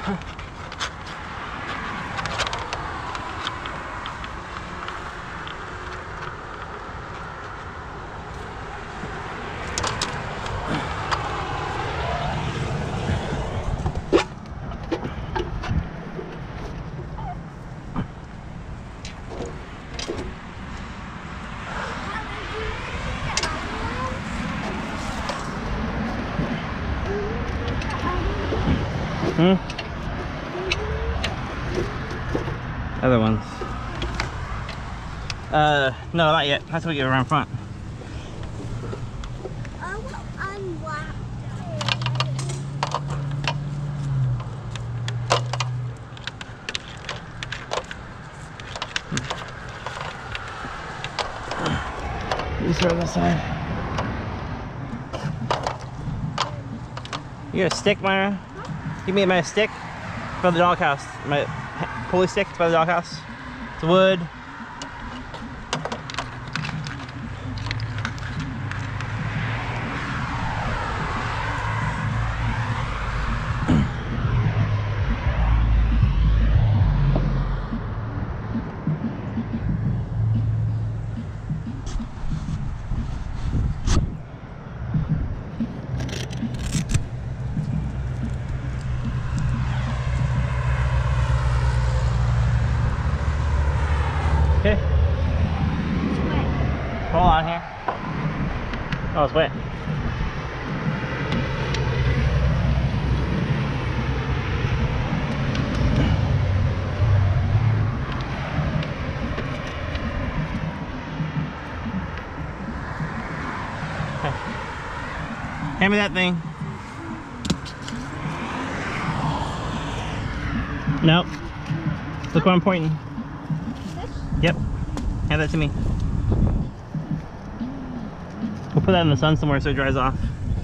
Other ones. No, not yet. That's what we get around front. You start on this side. You got a stick, Myra? Give me my stick for the doghouse. My pulley stick by the doghouse. It's wood. Okay. It's wet. Hold on here. Oh, it's wet. Okay. Hand me that thing. Nope. Look where I'm pointing. Yep. Hand that to me. We'll put that in the sun somewhere so it dries off.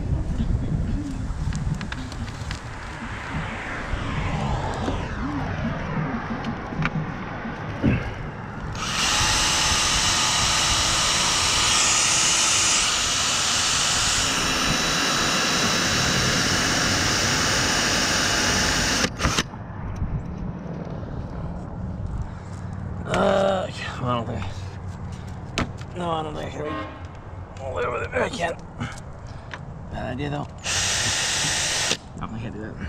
I don't think. No, I don't think I can reach all the way over there. I can't. Bad idea though. No, I can't do that.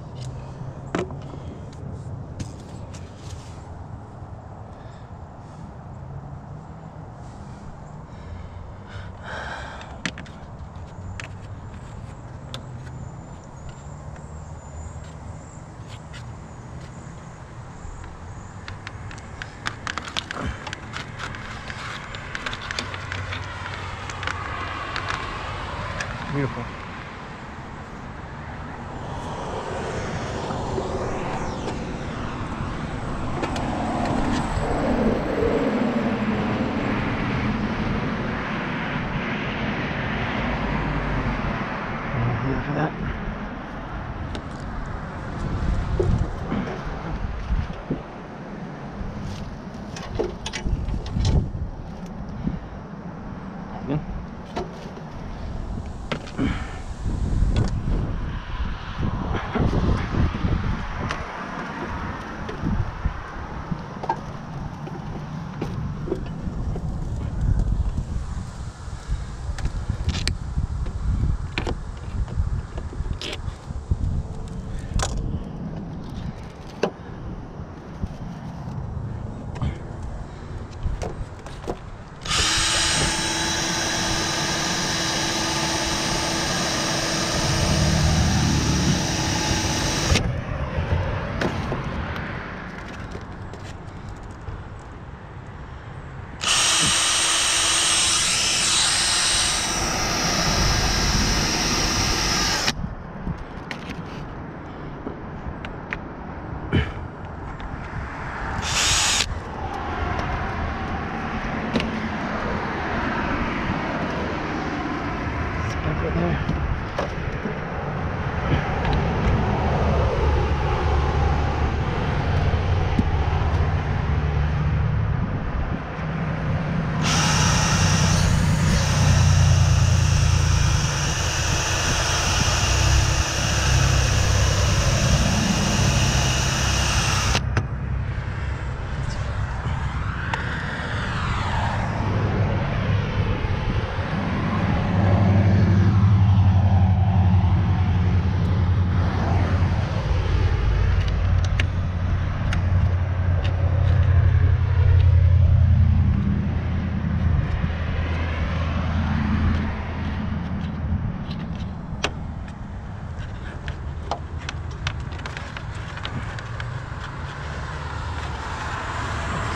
Beautiful. For that. Good.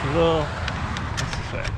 little. That's this way.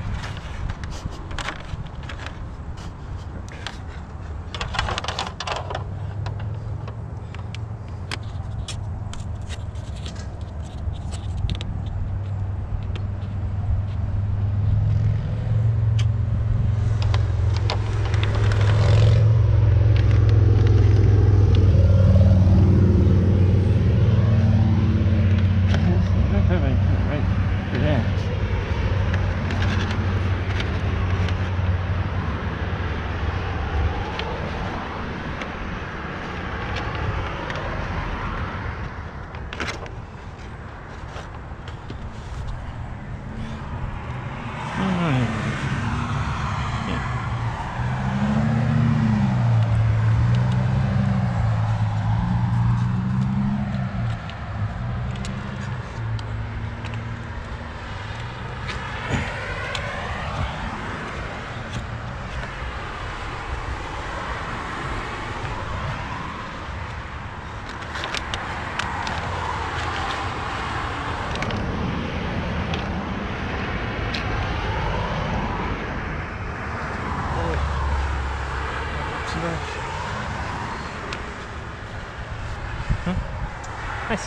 Nice.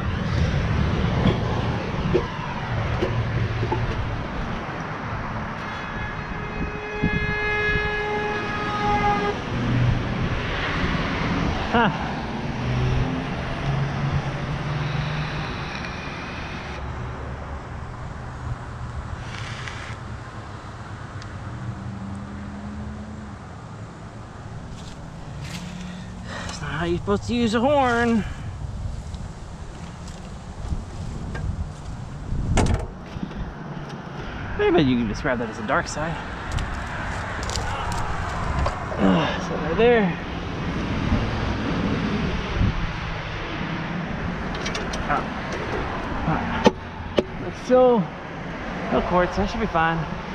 Huh. That's not how you're supposed to use a horn. Maybe you can describe that as a dark side. So right there. It's still no quartz, that should be fine.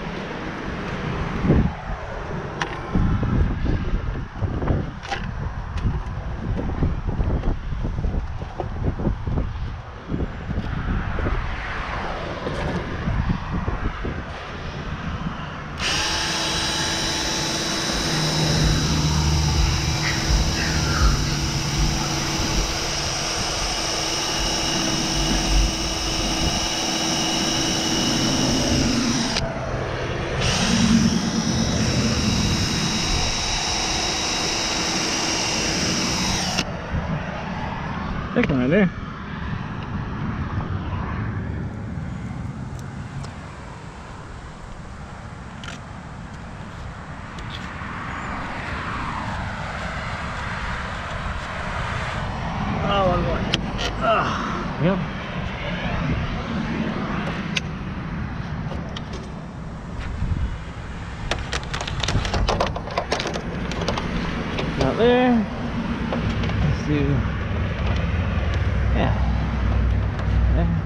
Thick one right there. Oh, one more. Yep. Out there. Let's do. Yeah. There.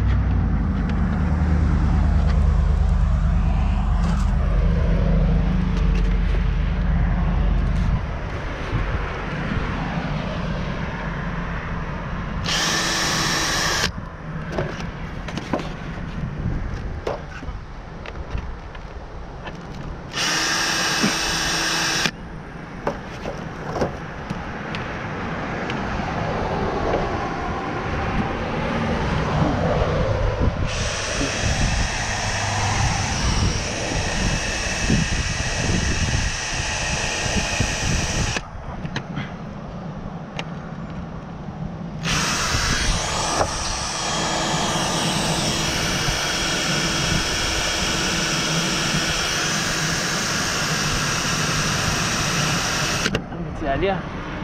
That's the idea.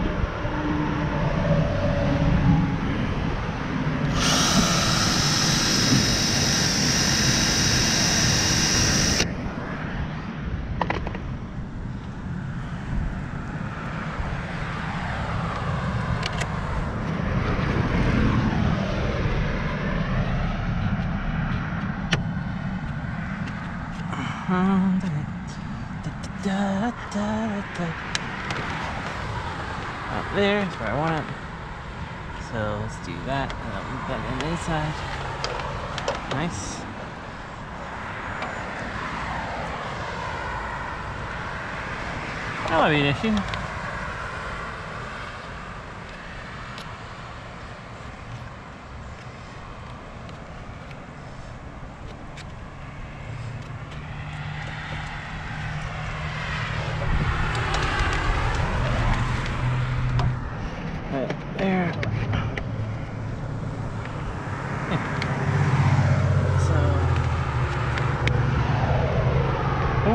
Up there is where I want it. So let's do that, and I'll move that in inside. Nice. That might be an issue. Right there. So, cool.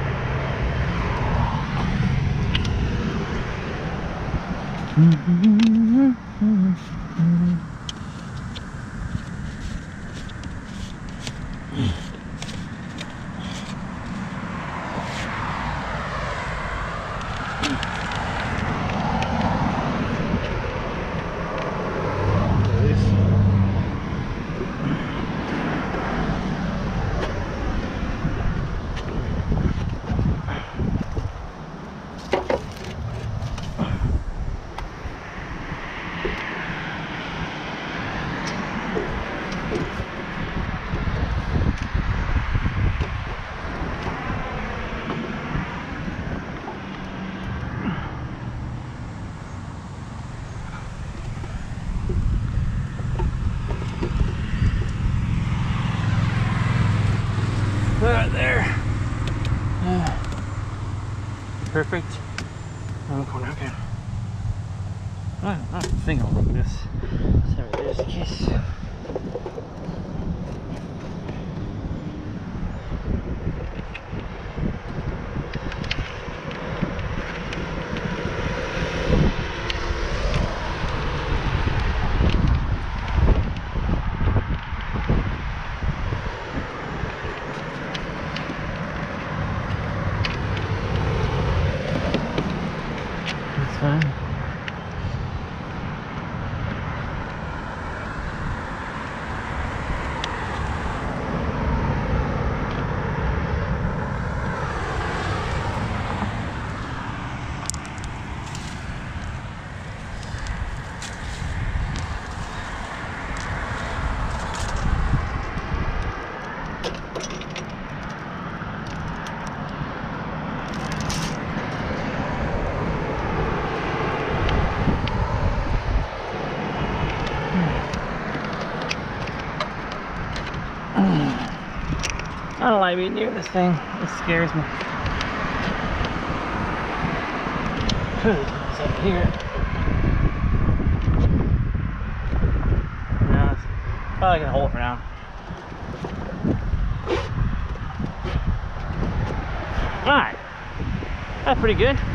Right there. Perfect. Around the corner, okay. I think I'll look at this. Sorry, there's the case. That's fine. I don't like being near this thing. It scares me. It's up here. No, it's probably gonna hold it for now. Alright. That's pretty good.